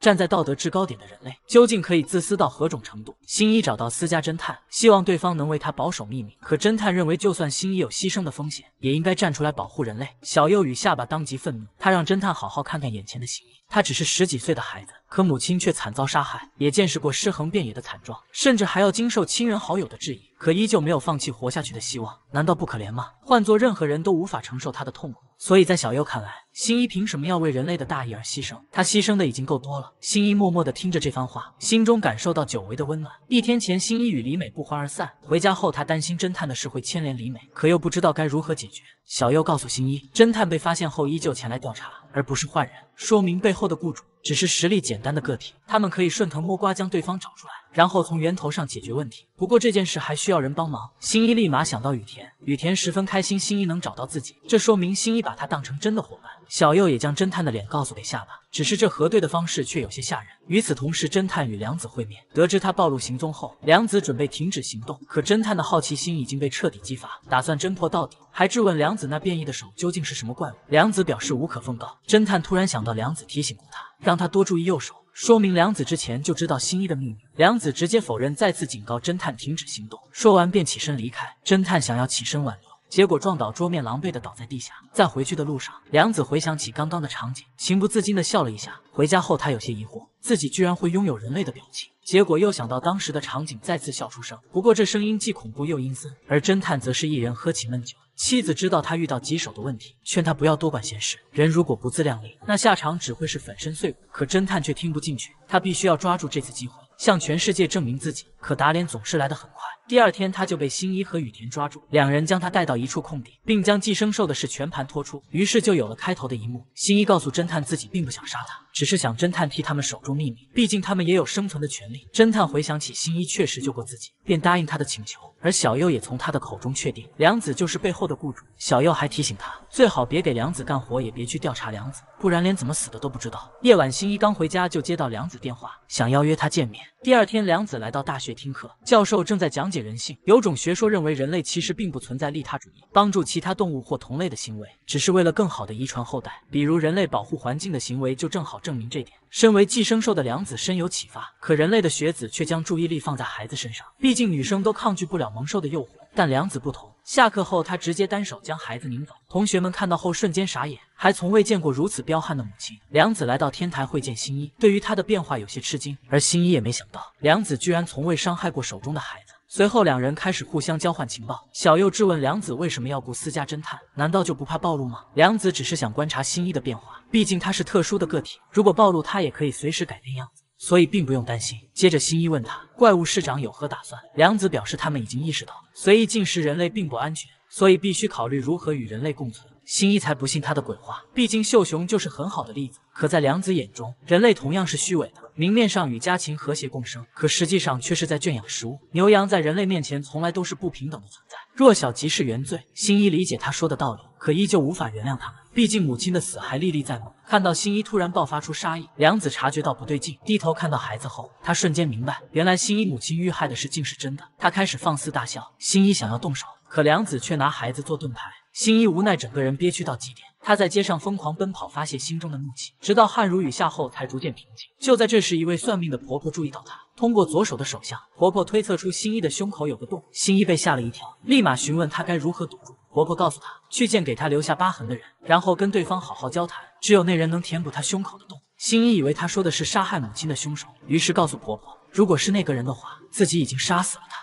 站在道德制高点的人类，究竟可以自私到何种程度？新一找到私家侦探，希望对方能为他保守秘密。可侦探认为，就算新一有牺牲的风险，也应该站出来保护人类。小右与下巴当即愤怒，他让侦探好好看看眼前的新一。他只是10几岁的孩子，可母亲却惨遭杀害，也见识过尸横遍野的惨状，甚至还要经受亲人好友的质疑，可依旧没有放弃活下去的希望。难道不可怜吗？换做任何人都无法承受他的痛苦。所以在小右看来，新一凭什么要为人类的大义而牺牲？他牺牲的已经够多了。新一默默地听着这番话，心中感受到久违的温暖。1天前，新一与李美不欢而散。回家后，他担心侦探的事会牵连李美，可又不知道该如何解决。小右告诉新一，侦探被发现后依旧前来调查，而不是坏人，说明背后的雇主只是实力简单的个体，他们可以顺藤摸瓜将对方找出来，然后从源头上解决问题。不过这件事还需要人帮忙。新一立马想到雨田，雨田十分开心新一能找到自己，这说明新一把他当成真的伙伴。小右也将侦探的脸告诉给下巴，只是这核对的方式却有些吓人。与此同时，侦探与良子会面，得知他暴露行踪后，良子准备停止行动，可侦探的好奇心已经被彻底激发，打算侦破到底，还质问良子那变异的手究竟是什么怪物。良子表示无可奉告。侦探突然想到良子提醒过他，让他多注意右手，说明良子之前就知道新一的秘密。良子直接否认，再次警告侦探停止行动，说完便起身离开。侦探想要起身挽留，结果撞倒桌面，狼狈的倒在地下。在回去的路上，良子回想起刚刚的场景，情不自禁的笑了一下。回家后，他有些疑惑，自己居然会拥有人类的表情。结果又想到当时的场景，再次笑出声。不过这声音既恐怖又阴森。而侦探则是一人喝起闷酒。妻子知道他遇到棘手的问题，劝他不要多管闲事。人如果不自量力，那下场只会是粉身碎骨。可侦探却听不进去，他必须要抓住这次机会，向全世界证明自己。可打脸总是来得很快。第2天，他就被新一和雨田抓住，两人将他带到一处空地，并将寄生兽的事全盘托出。于是就有了开头的一幕。新一告诉侦探自己并不想杀他，只是想侦探替他们守住秘密，毕竟他们也有生存的权利。侦探回想起新一确实救过自己，便答应他的请求。而小右也从他的口中确定良子就是背后的雇主。小右还提醒他，最好别给良子干活，也别去调查良子，不然连怎么死的都不知道。夜晚，新一刚回家就接到良子电话，想邀约他见面。第2天，良子来到大学听课，教授正在讲解人性。有种学说认为，人类其实并不存在利他主义，帮助其他动物或同类的行为，只是为了更好的遗传后代。比如人类保护环境的行为，就正好证明这点。身为寄生兽的良子深有启发，可人类的学子却将注意力放在孩子身上，毕竟女生都抗拒不了萌兽的诱惑。但良子不同，下课后他直接单手将孩子拧走。同学们看到后瞬间傻眼，还从未见过如此彪悍的母亲。良子来到天台会见新一，对于他的变化有些吃惊，而新一也没想到良子居然从未伤害过手中的孩子。随后两人开始互相交换情报。小右质问良子为什么要雇私家侦探，难道就不怕暴露吗？良子只是想观察新一的变化，毕竟他是特殊的个体，如果暴露他也可以随时改变样子，所以并不用担心。接着新一问他怪物市长有何打算，良子表示他们已经意识到随意进食人类并不安全，所以必须考虑如何与人类共存。新一才不信他的鬼话，毕竟秀雄就是很好的例子。可在良子眼中，人类同样是虚伪的，明面上与家禽和谐共生，可实际上却是在圈养食物。牛羊在人类面前从来都是不平等的存在，弱小即是原罪。新一理解他说的道理，可依旧无法原谅他们，毕竟母亲的死还历历在目。看到新一突然爆发出杀意，良子察觉到不对劲，低头看到孩子后，他瞬间明白，原来新一母亲遇害的事竟是真的。他开始放肆大笑，新一想要动手，可良子却拿孩子做盾牌。新一无奈，整个人憋屈到极点，他在街上疯狂奔跑，发泄心中的怒气，直到汗如雨下后才逐渐平静。就在这时，一位算命的婆婆注意到他，通过左手的手相，婆婆推测出新一的胸口有个洞。新一被吓了一跳，立马询问他该如何堵住。婆婆告诉他，去见给他留下疤痕的人，然后跟对方好好交谈，只有那人能填补他胸口的洞。新一以为他说的是杀害母亲的凶手，于是告诉婆婆，如果是那个人的话，自己已经杀死了他。